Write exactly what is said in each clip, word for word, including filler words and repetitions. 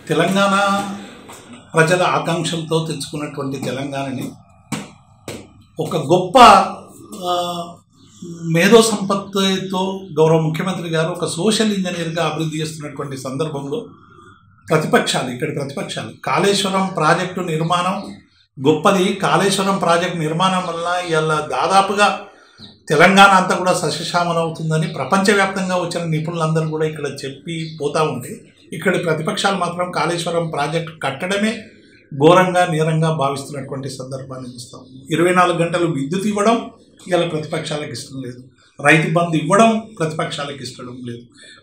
తెలంగాణ ప్రజల ఆకాంక్షలతో తెచ్చుకున్నటువంటి తెలంగాణని ఒక గొప్ప మేధో సంపత్తితో గౌరవ ముఖ్యమంత్రి గారు ఒక సోషల్ ఇంజనీర్గా అభివృద్ధి చేస్తున్నటువంటి సందర్భంలో ప్రతిపక్షాలు ఇక్కడి ప్రతిపక్షాలు కాళేశ్వరం ప్రాజెక్టు నిర్మాణం గొప్పది. కాళేశ్వరం ప్రాజెక్టు నిర్మాణం వల్ల ఇలా దాదాపుగా తెలంగాణ అంతా కూడా సస్యశ్యామలం అవుతుందని ప్రపంచవ్యాప్తంగా వచ్చిన నిపుణులందరూ కూడా ఇక్కడ చెప్పి పోతూ ఉంటే ఇక్కడి ప్రతిపక్షాలు మాత్రం కాళేశ్వరం ప్రాజెక్టు కట్టడమే ఘోరంగా నేరంగా భావిస్తున్నటువంటి సందర్భాన్ని చూస్తాం. ఇరవై నాలుగు గంటలు విద్యుత్ ఇవ్వడం ఇలా ప్రతిపక్షాలకు ఇష్టం లేదు. రైతు బంధు ఇవ్వడం ప్రతిపక్షాలకు ఇష్టం లేదు.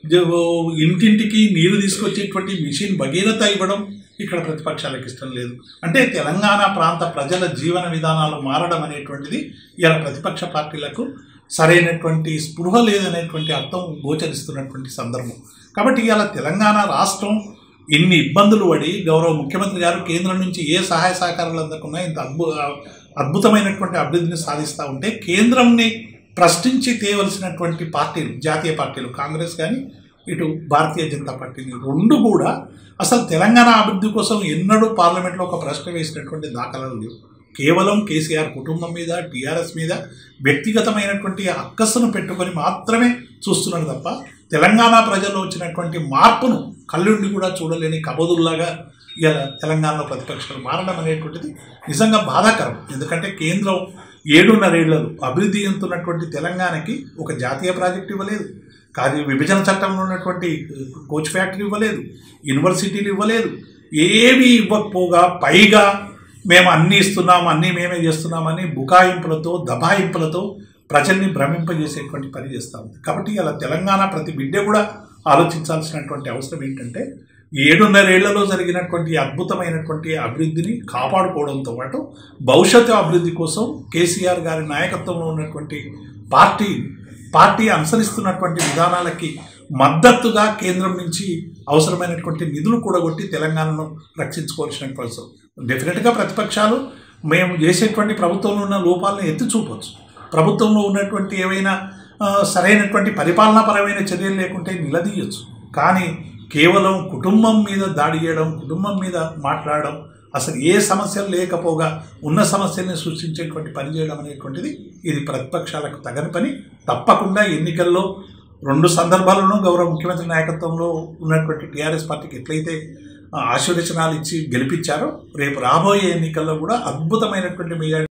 ఇంటింటికి నీరు తీసుకొచ్చేటువంటి మిషన్ భగీరథ ఇవ్వడం ఇక్కడ ప్రతిపక్షాలకు ఇష్టం లేదు. అంటే తెలంగాణ ప్రాంత ప్రజల జీవన విధానాలు మారడం అనేటువంటిది ఇలా ప్రతిపక్ష పార్టీలకు సరైనటువంటి స్పృహ లేదనేటువంటి అర్థం గోచరిస్తున్నటువంటి సందర్భం. కాబట్టి ఇలా తెలంగాణ రాష్ట్రం ఇన్ని ఇబ్బందులు పడి గౌరవ ముఖ్యమంత్రి గారు కేంద్రం నుంచి ఏ సహాయ సహకారాలు అందకున్నా ఇంత అద్భు అద్భుతమైనటువంటి అభివృద్ధిని సాధిస్తూ ఉంటే కేంద్రంని ప్రశ్నించి తేవలసినటువంటి పార్టీలు జాతీయ పార్టీలు కాంగ్రెస్ కానీ ఇటు భారతీయ జనతా పార్టీని రెండు కూడా అసలు తెలంగాణ అభివృద్ధి కోసం ఎన్నడూ పార్లమెంట్లో ఒక ప్రశ్న వేసినటువంటి దాఖలాలు లేవు. కేవలం కేసీఆర్ కుటుంబం మీద టీఆర్ఎస్ మీద వ్యక్తిగతమైనటువంటి అక్కస్సును పెట్టుకొని మాత్రమే చూస్తున్నారు తప్ప తెలంగాణ ప్రజల్లో వచ్చినటువంటి మార్పును కళ్ళుండి కూడా చూడలేని కబోదుల్లాగా ఇలా తెలంగాణలో ప్రతిపక్షాలు మారడం అనేటువంటిది నిజంగా బాధాకరం. ఎందుకంటే కేంద్రం ఏడున్నరేళ్లలో అభివృద్ధి చెందుతున్నటువంటి తెలంగాణకి ఒక జాతీయ ప్రాజెక్టు ఇవ్వలేదు, కానీ విభజన చట్టంలో ఉన్నటువంటి కోచ్ ఫ్యాక్టరీ ఇవ్వలేదు, యూనివర్సిటీలు ఇవ్వలేదు, ఏమీ ఇవ్వకపోగా పైగా మేము అన్నీ ఇస్తున్నాము అన్నీ మేమే చేస్తున్నామని బుకాయింపులతో దబాయింపులతో ప్రజల్ని భ్రమింపజేసేటువంటి పని చేస్తూ ఉంది. కాబట్టి ఇలా తెలంగాణ ప్రతి బిడ్డ కూడా ఆలోచించాల్సినటువంటి అవసరం ఏంటంటే ఏడున్నరేళ్లలో జరిగినటువంటి అద్భుతమైనటువంటి అభివృద్ధిని కాపాడుకోవడంతో పాటు భవిష్యత్తు అభివృద్ధి కోసం కేసీఆర్ గారి నాయకత్వంలో ఉన్నటువంటి పార్టీ పార్టీ అనుసరిస్తున్నటువంటి విధానాలకి మద్దతుగా కేంద్రం నుంచి అవసరమైనటువంటి నిధులు కూడగొట్టి తెలంగాణను రక్షించుకోవాల్సినటువంటి అవసరం. డెఫినెట్గా ప్రతిపక్షాలు మేము చేసేటువంటి ప్రభుత్వంలో ఉన్న లోపాలను ఎత్తి చూపవచ్చు, ప్రభుత్వంలో ఉన్నటువంటి ఏవైనా సరైనటువంటి పరిపాలనాపరమైన చర్యలు లేకుంటే నిలదీయచ్చు. కానీ కేవలం కుటుంబం మీద దాడి చేయడం, కుటుంబం మీద మాట్లాడడం, అసలు ఏ సమస్యలు లేకపోగా ఉన్న సమస్యల్ని సృష్టించేటువంటి పని చేయడం అనేటువంటిది ఇది ప్రతిపక్షాలకు తగని పని. తప్పకుండా ఎన్నికల్లో రెండు సందర్భాలను గౌరవ ముఖ్యమంత్రి నాయకత్వంలో ఉన్నటువంటి టీఆర్ఎస్ పార్టీకి ఎట్లయితే ఆశీర్వచనాలు ఇచ్చి గెలిపించారో రేపు రాబోయే ఎన్నికల్లో కూడా అద్భుతమైనటువంటి మెజారిటీ